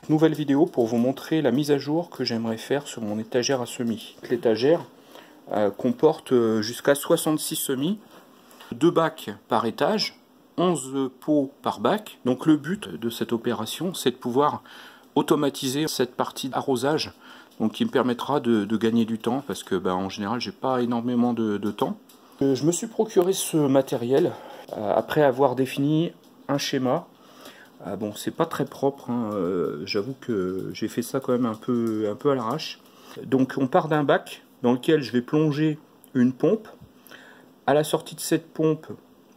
Nouvelle vidéo pour vous montrer la mise à jour que j'aimerais faire sur mon étagère à semis. L'étagère comporte jusqu'à 66 semis, 2 bacs par étage, 11 pots par bac. Donc le but de cette opération, c'est de pouvoir automatiser cette partie d'arrosage, donc qui me permettra de gagner du temps, parce que en général j'ai pas énormément de temps. Je me suis procuré ce matériel après avoir défini un schéma. Bon, c'est pas très propre, hein. J'avoue que j'ai fait ça quand même un peu à l'arrache. Donc on part d'un bac dans lequel je vais plonger une pompe. À la sortie de cette pompe,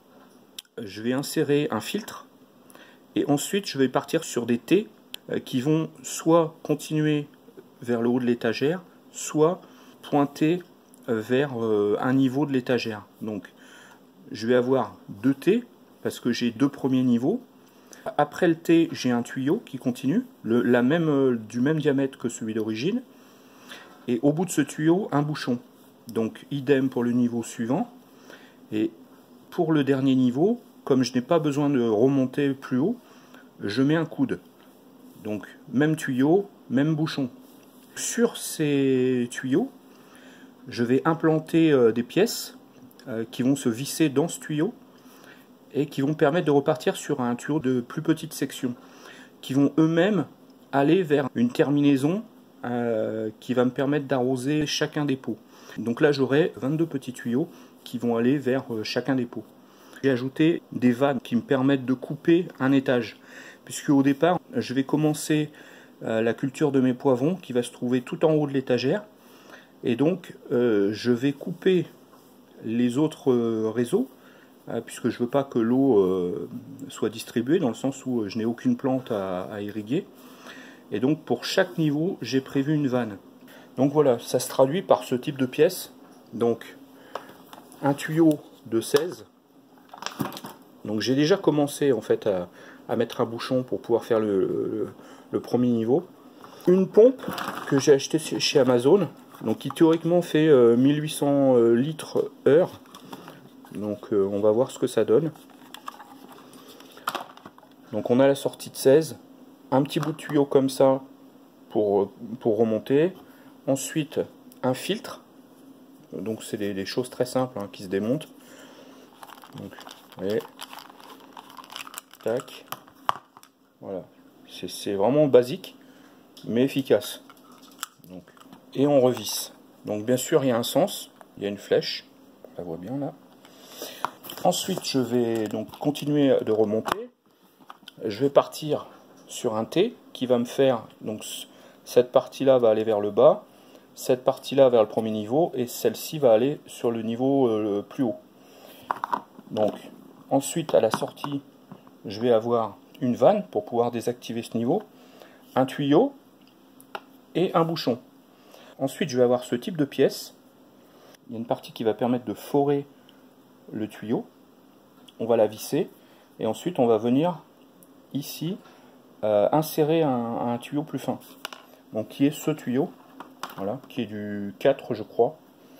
je vais insérer un filtre. Et ensuite, je vais partir sur des T qui vont soit continuer vers le haut de l'étagère, soit pointer vers un niveau de l'étagère. Donc je vais avoir 2 T parce que j'ai 2 premiers niveaux. Après le T, j'ai un tuyau qui continue, du même diamètre que celui d'origine. Et au bout de ce tuyau, un bouchon. Donc idem pour le niveau suivant. Et pour le dernier niveau, comme je n'ai pas besoin de remonter plus haut, je mets un coude. Donc même tuyau, même bouchon. Sur ces tuyaux, je vais implanter des pièces qui vont se visser dans ce tuyau et qui vont permettre de repartir sur un tuyau de plus petite section, qui vont eux-mêmes aller vers une terminaison qui va me permettre d'arroser chacun des pots. Donc là j'aurai 22 petits tuyaux qui vont aller vers chacun des pots. J'ai ajouté des vannes qui me permettent de couper un étage, puisque au départ je vais commencer la culture de mes poivrons qui va se trouver tout en haut de l'étagère, et donc je vais couper les autres réseaux, puisque je ne veux pas que l'eau soit distribuée, dans le sens où je n'ai aucune plante à irriguer. Et donc pour chaque niveau, j'ai prévu une vanne. Donc voilà, ça se traduit par ce type de pièce. Donc un tuyau de 16. Donc j'ai déjà commencé en fait à mettre un bouchon pour pouvoir faire le premier niveau. Une pompe que j'ai achetée chez Amazon, donc qui théoriquement fait 1800 litres heure. Donc on va voir ce que ça donne. Donc on a la sortie de 16, un petit bout de tuyau comme ça pour remonter. Ensuite un filtre, donc c'est des choses très simples hein, qui se démontent. Donc, vous voyez, tac, voilà, c'est vraiment basique mais efficace. Donc, et on revisse. Donc bien sûr il y a un sens, il y a une flèche, on la voit bien là. Ensuite, je vais donc continuer de remonter. Je vais partir sur un T qui va me faire, donc cette partie-là va aller vers le bas, cette partie-là vers le premier niveau, et celle-ci va aller sur le niveau le plus haut. Donc, ensuite, à la sortie, je vais avoir une vanne pour pouvoir désactiver ce niveau, un tuyau et un bouchon. Ensuite, je vais avoir ce type de pièce. Il y a une partie qui va permettre de forer le tuyau, on va la visser et ensuite on va venir ici insérer un tuyau plus fin, donc qui est ce tuyau, voilà, qui est du 4 je crois.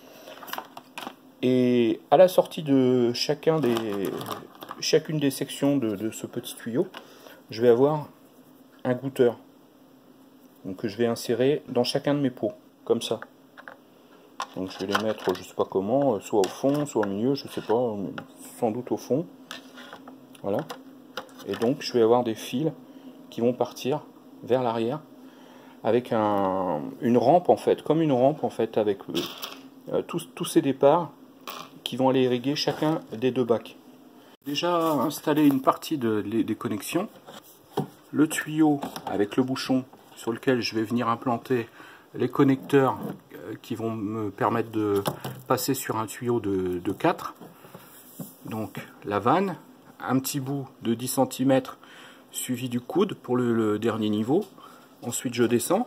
Et à la sortie de chacune des sections de ce petit tuyau, je vais avoir un goutteur, donc que je vais insérer dans chacun de mes pots comme ça. Donc je vais les mettre, je sais pas comment, soit au fond, soit au milieu, je sais pas, sans doute au fond. Voilà. Et donc je vais avoir des fils qui vont partir vers l'arrière avec une rampe en fait, comme une rampe en fait, avec tous ces départs qui vont aller irriguer chacun des 2 bacs. Déjà installé une partie des connexions, le tuyau avec le bouchon sur lequel je vais venir implanter les connecteurs qui vont me permettre de passer sur un tuyau de 4. Donc la vanne, un petit bout de 10 cm suivi du coude pour le dernier niveau. Ensuite je descends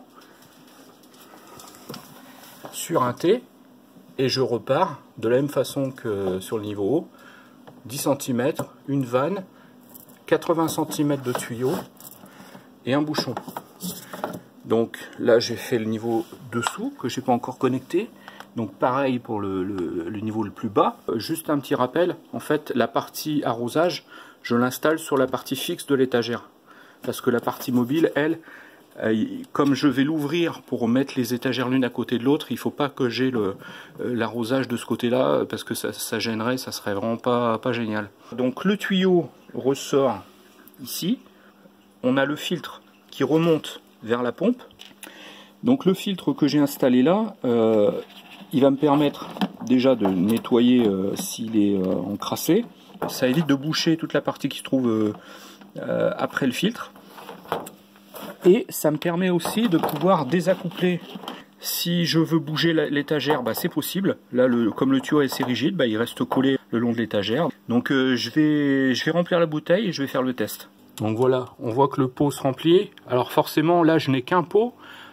sur un T et je repars de la même façon que sur le niveau haut. 10 cm, une vanne, 80 cm de tuyau et un bouchon. Donc là j'ai fait le niveau dessous que j'ai pas encore connecté. Donc pareil pour le niveau le plus bas. Juste un petit rappel, en fait la partie arrosage, je l'installe sur la partie fixe de l'étagère. Parce que la partie mobile, elle Comme je vais l'ouvrir pour mettre les étagères l'une à côté de l'autre, il ne faut pas que j'ai l'arrosage de ce côté-là, parce que ça gênerait, ça serait vraiment pas génial. Donc le tuyau ressort ici. On a le filtre qui remonte vers la pompe. Donc le filtre que j'ai installé là, il va me permettre déjà de nettoyer s'il est encrassé. Ça évite de boucher toute la partie qui se trouve après le filtre. Et ça me permet aussi de pouvoir désaccoupler. Si je veux bouger l'étagère, bah, c'est possible. Là, comme le tuyau est assez rigide, bah, il reste collé le long de l'étagère. Donc je vais remplir la bouteille et je vais faire le test. Donc voilà, on voit que le pot se remplit. Alors forcément, là, je n'ai qu'un pot.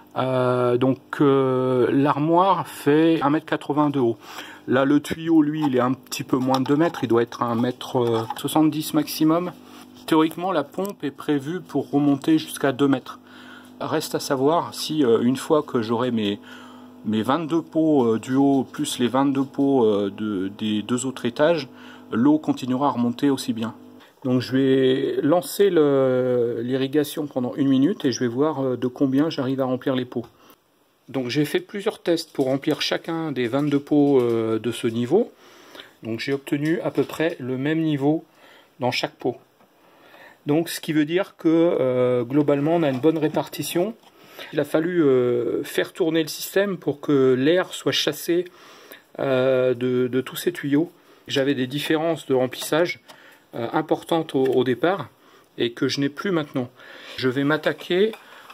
L'armoire fait 1,80 m de haut. Là, le tuyau, lui, il est un petit peu moins de 2 mètres. Il doit être 1,70 m maximum. Théoriquement, la pompe est prévue pour remonter jusqu'à 2 mètres. Reste à savoir si une fois que j'aurai mes 22 pots du haut plus les 22 pots des 2 autres étages, l'eau continuera à remonter aussi bien. Donc je vais lancer l'irrigation pendant 1 minute et je vais voir de combien j'arrive à remplir les pots. Donc j'ai fait plusieurs tests pour remplir chacun des 22 pots de ce niveau. Donc j'ai obtenu à peu près le même niveau dans chaque pot. Donc ce qui veut dire que globalement on a une bonne répartition. Il a fallu faire tourner le système pour que l'air soit chassé de tous ces tuyaux. J'avais des différences de remplissage importantes au départ et que je n'ai plus maintenant. Je vais m'attaquer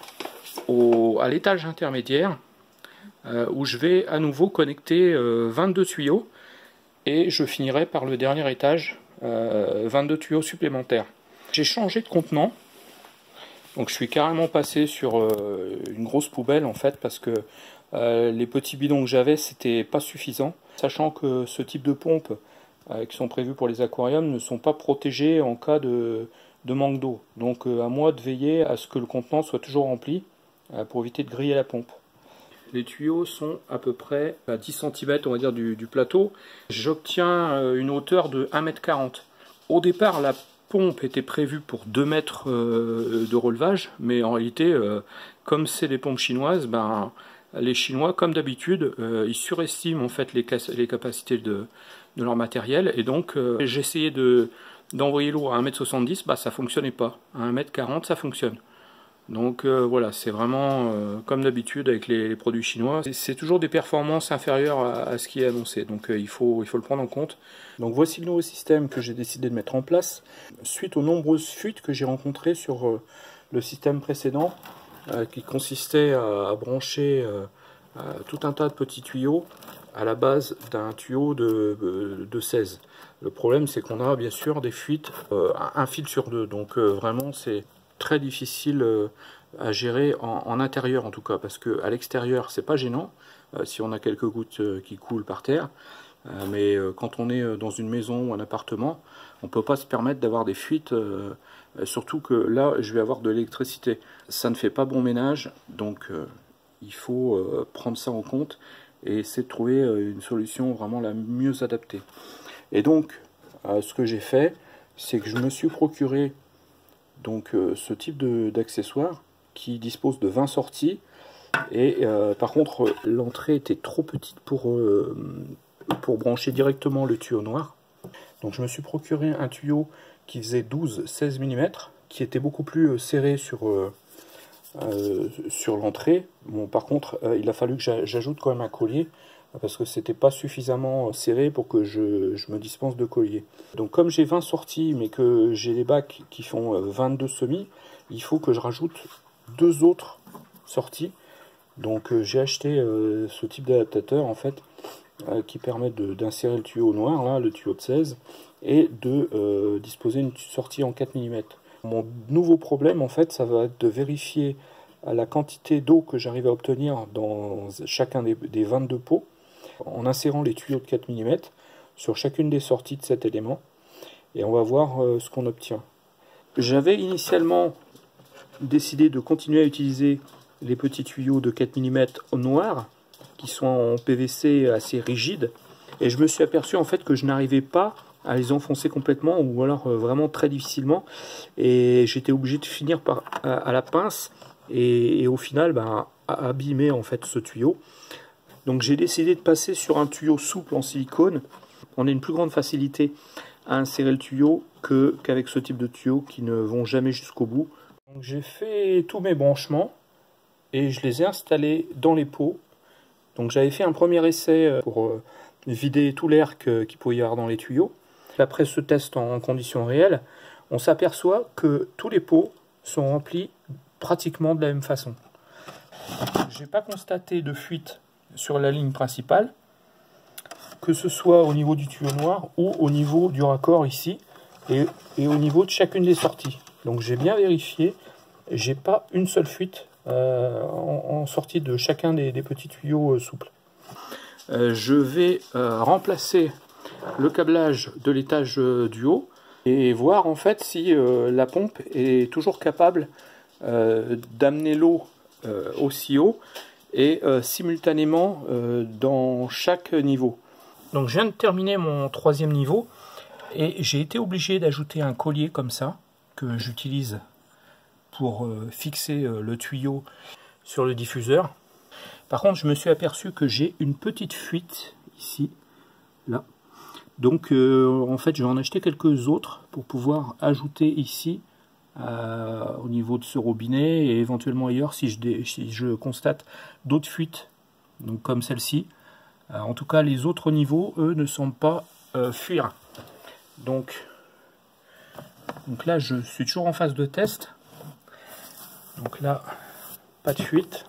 à l'étage intermédiaire où je vais à nouveau connecter 22 tuyaux et je finirai par le dernier étage 22 tuyaux supplémentaires. J'ai changé de contenant, donc je suis carrément passé sur une grosse poubelle en fait parce que les petits bidons que j'avais c'était pas suffisant, sachant que ce type de pompes qui sont prévues pour les aquariums ne sont pas protégés en cas de manque d'eau. Donc à moi de veiller à ce que le contenant soit toujours rempli pour éviter de griller la pompe. Les tuyaux sont à peu près à 10 cm on va dire du plateau. J'obtiens une hauteur de 1,40 m. Au départ la pompe était prévue pour 2 mètres de relevage, mais en réalité comme c'est des pompes chinoises, ben, les Chinois comme d'habitude ils surestiment en fait les capacités de leur matériel et donc j'ai essayé d'envoyer l'eau à 1,70 m, bah, ça fonctionnait pas. À 1,40 m ça fonctionne. Donc voilà, c'est vraiment comme d'habitude avec les produits chinois. C'est toujours des performances inférieures à ce qui est annoncé, donc il faut le prendre en compte. Donc voici le nouveau système que j'ai décidé de mettre en place, suite aux nombreuses fuites que j'ai rencontrées sur le système précédent, qui consistait à brancher tout un tas de petits tuyaux à la base d'un tuyau de 16. Le problème c'est qu'on a bien sûr des fuites, un fil sur 2, donc vraiment c'est très difficile à gérer en intérieur en tout cas, parce que à l'extérieur c'est pas gênant si on a quelques gouttes qui coulent par terre, mais quand on est dans une maison ou un appartement, on peut pas se permettre d'avoir des fuites, surtout que là je vais avoir de l'électricité. Ça ne fait pas bon ménage, donc il faut prendre ça en compte et essayer de trouver une solution vraiment la mieux adaptée. Et donc ce que j'ai fait, c'est que je me suis procuré donc ce type d'accessoire qui dispose de 20 sorties et par contre l'entrée était trop petite pour brancher directement le tuyau noir. Donc je me suis procuré un tuyau qui faisait 12-16 mm, qui était beaucoup plus serré sur l'entrée. Bon, par contre il a fallu que j'ajoute quand même un collier, parce que c'était pas suffisamment serré pour que je me dispense de collier. Donc comme j'ai 20 sorties mais que j'ai des bacs qui font 22 semis, il faut que je rajoute 2 autres sorties. Donc j'ai acheté ce type d'adaptateur en fait qui permet d'insérer le tuyau noir, là, le tuyau de 16, et de disposer une sortie en 4 mm. Mon nouveau problème en fait, ça va être de vérifier la quantité d'eau que j'arrive à obtenir dans chacun des 22 pots, en insérant les tuyaux de 4 mm sur chacune des sorties de cet élément, et on va voir ce qu'on obtient. J'avais initialement décidé de continuer à utiliser les petits tuyaux de 4 mm noirs, qui sont en PVC assez rigides, et je me suis aperçu en fait que je n'arrivais pas à les enfoncer complètement, ou alors vraiment très difficilement, et j'étais obligé de finir à la pince et au final abîmer en fait ce tuyau. Donc j'ai décidé de passer sur un tuyau souple en silicone. On a une plus grande facilité à insérer le tuyau qu'avec ce type de tuyaux qui ne vont jamais jusqu'au bout. J'ai fait tous mes branchements et je les ai installés dans les pots. Donc j'avais fait un premier essai pour vider tout l'air qu'il pouvait y avoir dans les tuyaux. Après ce test en conditions réelles, on s'aperçoit que tous les pots sont remplis pratiquement de la même façon. Je n'ai pas constaté de fuite sur la ligne principale, que ce soit au niveau du tuyau noir ou au niveau du raccord ici et au niveau de chacune des sorties. Donc j'ai bien vérifié, j'ai pas une seule fuite en sortie de chacun des petits tuyaux souples. Je vais remplacer le câblage de l'étage du haut et voir en fait si la pompe est toujours capable d'amener l'eau aussi haut et simultanément dans chaque niveau. Donc je viens de terminer mon troisième niveau et j'ai été obligé d'ajouter un collier comme ça que j'utilise pour fixer le tuyau sur le diffuseur. Par contre, je me suis aperçu que j'ai une petite fuite ici, là. Donc en fait, je vais en acheter quelques autres pour pouvoir ajouter ici au niveau de ce robinet et éventuellement ailleurs si je constate d'autres fuites, donc comme celle-ci. En tout cas, les autres niveaux, eux, ne semblent pas fuir. Donc là, je suis toujours en phase de test. Donc là, pas de fuite.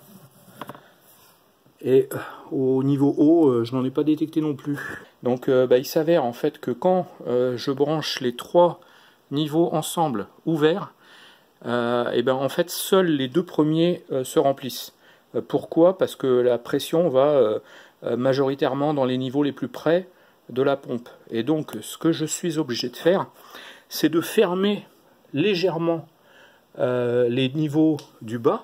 Et au niveau haut, je n'en ai pas détecté non plus. Donc il s'avère en fait que quand je branche les trois niveaux ensemble ouverts, en fait seuls les deux premiers se remplissent. Pourquoi? Parce que la pression va majoritairement dans les niveaux les plus près de la pompe. Et donc ce que je suis obligé de faire, c'est de fermer légèrement les niveaux du bas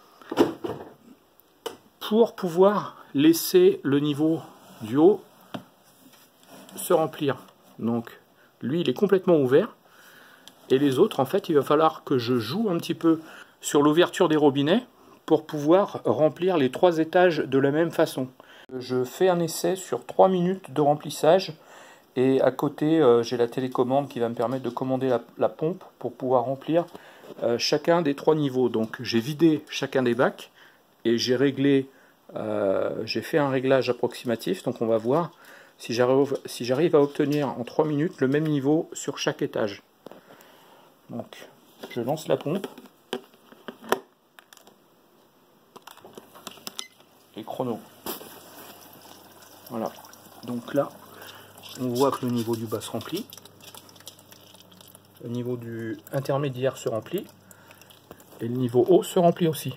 pour pouvoir laisser le niveau du haut se remplir. Donc lui il est complètement ouvert et les autres en fait il va falloir que je joue un petit peu sur l'ouverture des robinets pour pouvoir remplir les trois étages de la même façon. Je fais un essai sur 3 minutes de remplissage et à côté j'ai la télécommande qui va me permettre de commander la pompe pour pouvoir remplir chacun des trois niveaux. Donc j'ai vidé chacun des bacs et j'ai réglé, j'ai fait un réglage approximatif, donc on va voir si j'arrive à obtenir en 3 minutes le même niveau sur chaque étage. Donc je lance la pompe et chrono. Voilà, donc là on voit que le niveau du bas se remplit, le niveau du intermédiaire se remplit et le niveau haut se remplit aussi.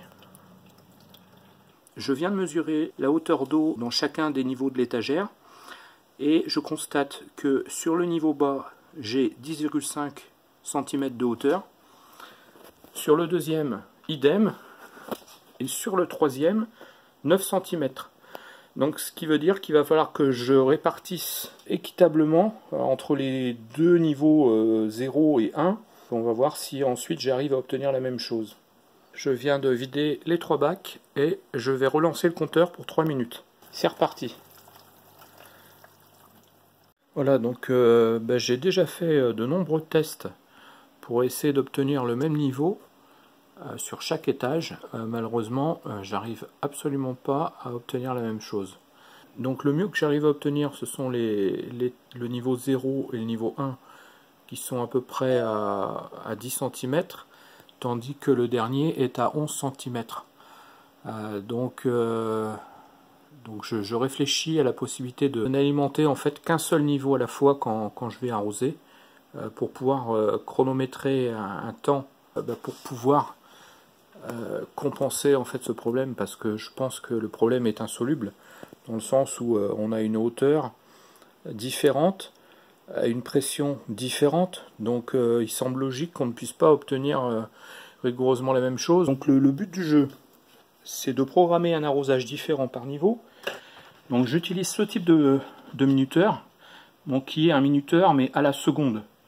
Je viens de mesurer la hauteur d'eau dans chacun des niveaux de l'étagère et je constate que sur le niveau bas j'ai 10,5 cm de hauteur, sur le deuxième idem et sur le troisième 9 cm. Donc ce qui veut dire qu'il va falloir que je répartisse équitablement entre les deux niveaux 0 et 1. On va voir si ensuite j'arrive à obtenir la même chose. Je viens de vider les 3 bacs et je vais relancer le compteur pour 3 minutes. C'est reparti. Voilà, donc j'ai déjà fait de nombreux tests pour essayer d'obtenir le même niveau sur chaque étage. Malheureusement, j'arrive absolument pas à obtenir la même chose. Donc le mieux que j'arrive à obtenir, ce sont le niveau 0 et le niveau 1 qui sont à peu près à 10 cm, tandis que le dernier est à 11 cm. Donc je réfléchis à la possibilité de n'alimenter en fait qu'un seul niveau à la fois quand je vais arroser, pour pouvoir chronométrer un temps pour pouvoir compenser en fait ce problème, parce que je pense que le problème est insoluble dans le sens où on a une hauteur différente, une pression différente, donc il semble logique qu'on ne puisse pas obtenir rigoureusement la même chose. Donc le but du jeu, c'est de programmer un arrosage différent par niveau. Donc j'utilise ce type de minuteur, donc qui est un minuteur mais à la seconde.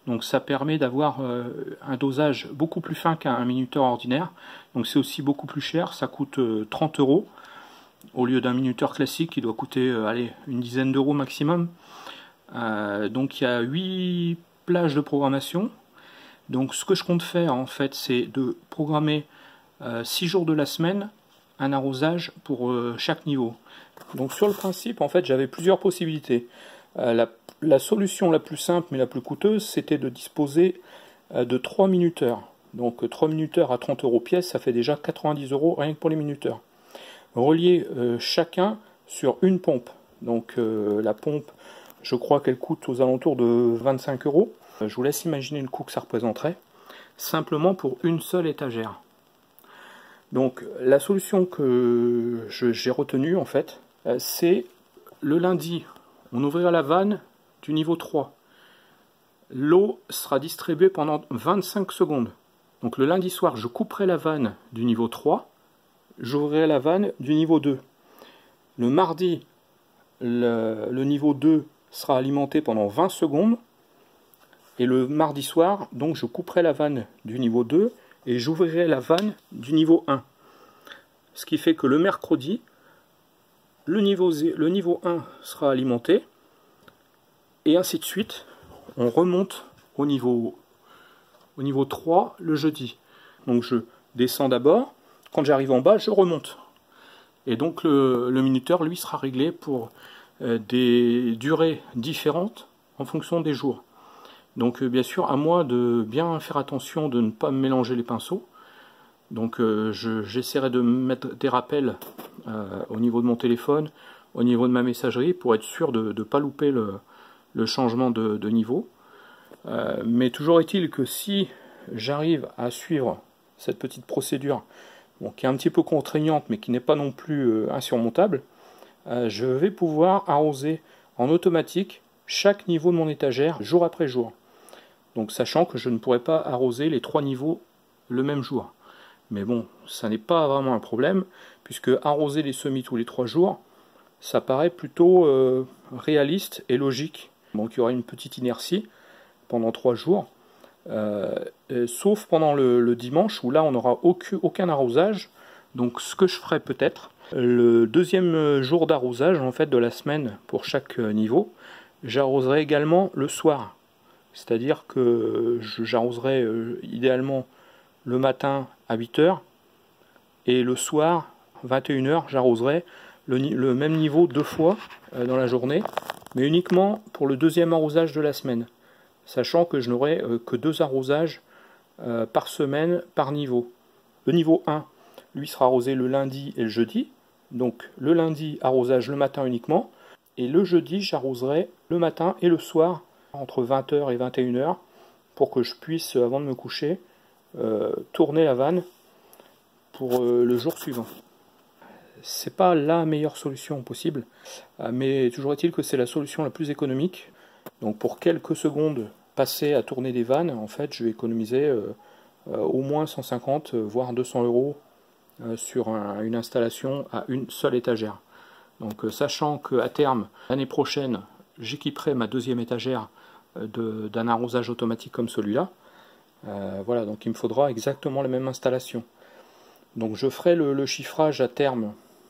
Donc ça permet d'avoir un dosage beaucoup plus fin qu'un minuteur ordinaire. Donc c'est aussi beaucoup plus cher, ça coûte 30 € au lieu d'un minuteur classique qui doit coûter allez, une dizaine d'euros maximum. Donc il y a 8 plages de programmation. Donc ce que je compte faire en fait, c'est de programmer 6 jours de la semaine un arrosage pour chaque niveau. Donc sur le principe, en fait, j'avais plusieurs possibilités. La solution la plus simple mais la plus coûteuse, c'était de disposer de 3 minuteurs. Donc 3 minuteurs à 30 € pièce, ça fait déjà 90 € rien que pour les minuteurs. Relier chacun sur une pompe. Donc la pompe, je crois qu'elle coûte aux alentours de 25 €. Je vous laisse imaginer le coût que ça représenterait, simplement pour une seule étagère. Donc la solution que j'ai retenue en fait, c'est le lundi, on ouvrira la vanne du niveau 3. L'eau sera distribuée pendant 25 secondes. Donc le lundi soir, je couperai la vanne du niveau 3, j'ouvrirai la vanne du niveau 2. Le mardi, le niveau 2 sera alimenté pendant 20 secondes. Et le mardi soir, donc je couperai la vanne du niveau 2 et j'ouvrirai la vanne du niveau 1. Ce qui fait que le mercredi, le niveau 1 sera alimenté, et ainsi de suite. On remonte au niveau 3 le jeudi. Donc je descends d'abord, quand j'arrive en bas, je remonte. Et donc le minuteur, lui, sera réglé pour des durées différentes en fonction des jours. Donc bien sûr, à moi de bien faire attention de ne pas mélanger les pinceaux. Donc j'essaierai de mettre des rappels au niveau de mon téléphone, au niveau de ma messagerie, pour être sûr de ne pas louper le changement de niveau. Mais toujours est-il que si j'arrive à suivre cette petite procédure, bon, qui est un petit peu contraignante, mais qui n'est pas non plus insurmontable, je vais pouvoir arroser en automatique chaque niveau de mon étagère jour après jour. Donc sachant que je ne pourrai pas arroser les 3 niveaux le même jour. Mais bon, ça n'est pas vraiment un problème, puisque arroser les semis tous les 3 jours, ça paraît plutôt réaliste et logique. Donc il y aura une petite inertie pendant 3 jours, sauf pendant le dimanche, où là on n'aura aucun arrosage. Donc ce que je ferai peut-être, le deuxième jour d'arrosage en fait de la semaine pour chaque niveau, j'arroserai également le soir. C'est-à-dire que j'arroserai idéalement le matin à 8 h et le soir, 21 h, j'arroserai le même niveau 2 fois dans la journée, mais uniquement pour le deuxième arrosage de la semaine, sachant que je n'aurai que 2 arrosages par semaine par niveau. Le niveau 1, lui, sera arrosé le lundi et le jeudi, donc le lundi, arrosage le matin uniquement, et le jeudi, j'arroserai le matin et le soir, entre 20 h et 21 h, pour que je puisse, avant de me coucher, tourner la vanne pour le jour suivant. C'est pas la meilleure solution possible, mais toujours est-il que c'est la solution la plus économique. Donc pour quelques secondes passées à tourner des vannes, en fait, je vais économiser au moins 150 voire 200 € sur une installation à une seule étagère. Donc sachant qu'à terme, l'année prochaine, j'équiperai ma deuxième étagère d'un arrosage automatique comme celui-là. Voilà, donc il me faudra exactement la même installation. Donc je ferai le chiffrage à terme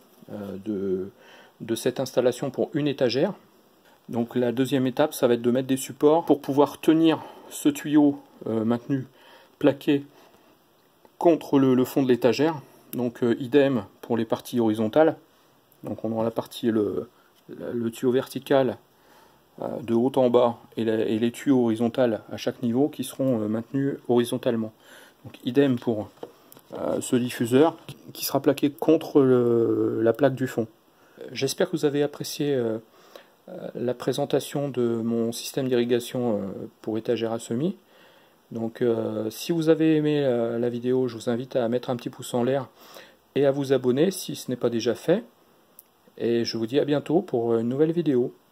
de cette installation pour une étagère. Donc la deuxième étape, ça va être de mettre des supports pour pouvoir tenir ce tuyau maintenu plaqué contre le fond de l'étagère. Donc idem pour les parties horizontales. Donc on aura la partie, le tuyau vertical de haut en bas et les tuyaux horizontaux à chaque niveau qui seront maintenus horizontalement. Donc idem pour ce diffuseur qui sera plaqué contre la plaque du fond. J'espère que vous avez apprécié la présentation de mon système d'irrigation pour étagère à semis. Donc si vous avez aimé la vidéo, je vous invite à mettre un petit pouce en l'air et à vous abonner si ce n'est pas déjà fait. Et je vous dis à bientôt pour une nouvelle vidéo.